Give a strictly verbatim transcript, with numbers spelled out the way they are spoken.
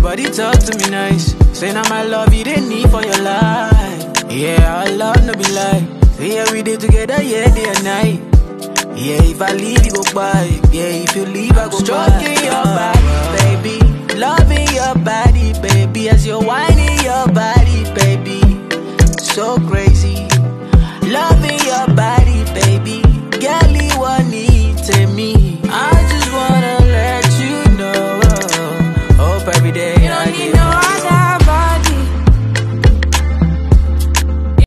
body talk to me nice. Say now my love you didn't need for your life. Yeah, our love no be lie. Say yeah, we did together, yeah, day and night. Yeah, if I leave, you go by. Yeah, if you leave, I go stroking by. Your body, baby. Loving your body, baby. As you're whining your body, baby. So crazy. Loving your body.